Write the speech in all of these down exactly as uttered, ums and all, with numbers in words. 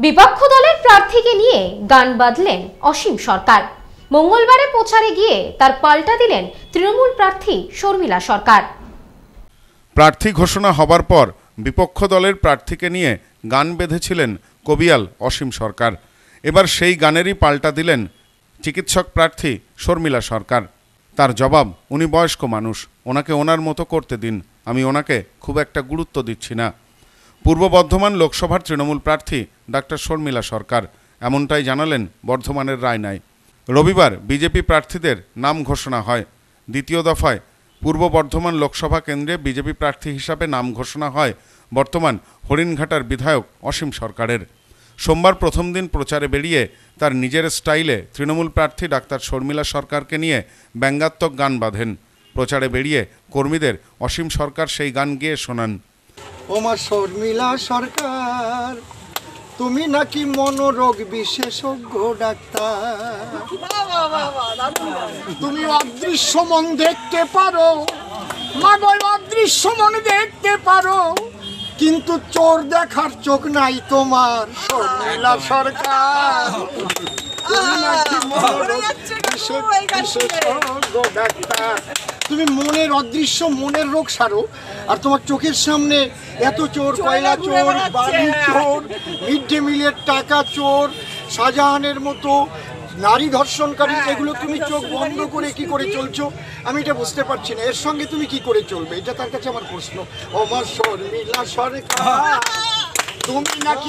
বিপক্ষ দলের প্রার্থীকে নিয়ে গান বাঁধলেন অসীম সরকার। মঙ্গলবারে প্রচারে গিয়ে তার পাল্টা দিলেন তৃণমূল প্রার্থী শর্মিলা সরকার। প্রার্থী ঘোষণা হবার পর বিপক্ষ দলের প্রার্থীকে নিয়ে গান বেঁধেছিলেন কবিয়াল অসীম সরকার। এবার সেই গানেরই পাল্টা দিলেন চিকিৎসক প্রার্থী শর্মিলা সরকার। তার জবাব, উনি বয়স্ক মানুষ, ওনাকে ওনার মতো করতে দিন, আমি ওনাকে খুব একটা গুরুত্ব দিচ্ছি না। পূর্ব বর্ধমান লোকসভার তৃণমূল প্রার্থী ডাক্তার শর্মিলা সরকার এমনটাই জানালেন বর্ধমানের রায়নায়। রবিবার বিজেপি প্রার্থীদের নাম ঘোষণা হয়। দ্বিতীয় দফায় পূর্ব বর্ধমান লোকসভা কেন্দ্রে বিজেপি প্রার্থী হিসাবে নাম ঘোষণা হয় বর্তমান হরিণঘাটার বিধায়ক অসীম সরকারের। সোমবার প্রথম দিন প্রচারে বেরিয়ে তার নিজের স্টাইলে তৃণমূল প্রার্থী ডাক্তার শর্মিলা সরকারকে নিয়ে ব্যঙ্গাত্মক গান বাঁধেন। প্রচারে বেরিয়ে কর্মীদের অসীম সরকার সেই গান গেয়ে শোনান। ওমা শর্মিলা সরকার, তুমি নাকি মনোরোগ বিশেষজ্ঞ ডাক্তার, তুমি অদৃশ্য মন দেখতে পারো, মাগো অদৃশ্য মন দেখতে পারো, কিন্তু চোর দেখার চোখ নাই তোমার শর্মিলা সরকার। তুমি নাকি মনোরোগ বিশেষজ্ঞ ডাক্তার, তুমি মনের অদৃশ্য মনের রোগ সারো, আর তোমার চোখের সামনে এত চোর, কয়লা চোর, বালি চোর, মিড ডে মিলের টাকা চোর, শাহজাহানের মতো নারী ধর্ষণকারী, এগুলো তুমি চোখ বন্ধ করে কি করে চলছো আমি এটা বুঝতে পারছি না। এর সঙ্গে তুমি কি করে চলবে, এটা তার কাছে আমার প্রশ্ন। ওমা শর্মিলা সরকার, তুমি নাকি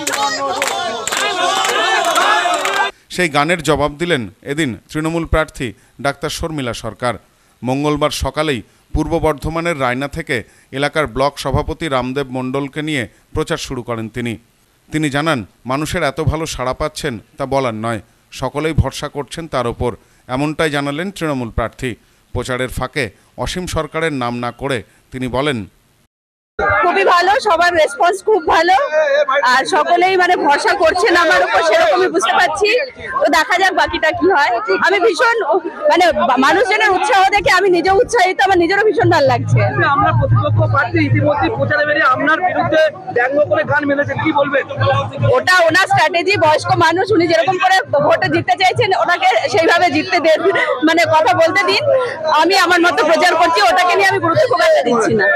সেই গানের জবাব দিলেন এদিন তৃণমূল প্রার্থী ডাক্তার শর্মিলা সরকার। মঙ্গলবার সকালেই পূর্ব বর্ধমানের রায়না থেকে এলাকার ব্লক সভাপতি রামদেব মণ্ডলকে নিয়ে প্রচার শুরু করেন তিনি। তিনি জানান, মানুষের এত ভালো সাড়া পাচ্ছেন তা বলার নয়, সকলেই ভরসা করছেন তার ওপর, এমনটাই জানালেন তৃণমূল প্রার্থী। প্রচারের ফাঁকে অসীম সরকারের নাম না করে তিনি বলেন, খুবই ভালো, সবার রেসপন্স খুব ভালো, আর সকলেই মানে ভরসা করছেন আমার উপর, সেরকমই বুঝতে পারছি। তো দেখা যাক বাকিটা কি হয়। আমি ভীষণ মানে মানুষজনের উৎসাহ দেখে আমি নিজেও উৎসাহিত, আমার নিজেরও ভীষণ ভালো লাগছে। আমরা প্রতিপক্ষ প্রার্থী ইতিমধ্যে প্রচারে বেরিয়ে আপনার বিরুদ্ধে ব্যঙ্গ করে গান মেলেছেন, কি বলবেন? ওটা ওনার স্ট্র্যাটেজি, বয়স্ক মানুষ, উনি যেরকম করে ভোটে জিততে চাইছেন ওনাকে সেইভাবে জিততে দেন, মানে কথা বলতে দিন। আমি আমার মতো প্রচার করছি, ওটাকে নিয়ে আমি গুরুত্ব খুব একটা দিচ্ছি না।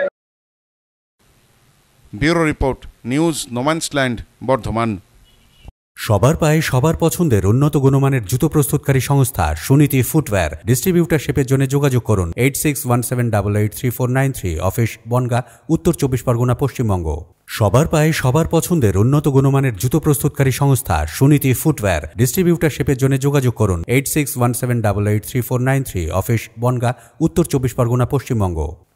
Bureau report, news no man's land, Bardhaman. সবার পায়ে সবার পছন্দের উন্নত গুণমানের জুতো প্রস্তুতকারী সংস্থা সুনীতি ফুটওয়্যার। ডিস্ট্রিবিউটারশিপের জন্য যোগাযোগ করুন eight six one seven double eight three four nine three. Office Bangaon, Uttar চব্বিশ পরগনা, পশ্চিমবঙ্গ। সবার পায়ে সবার পছন্দের উন্নত গুণমানের জুতো প্রস্তুতকারী সংস্থা সুনীতি ফুটওয়্যার। ডিস্ট্রিবিউটারশিপের জন্য যোগাযোগ করুন eight six one seven double eight three four nine three. Office Bangaon, Uttar চব্বিশ পরগনা, পশ্চিমবঙ্গ।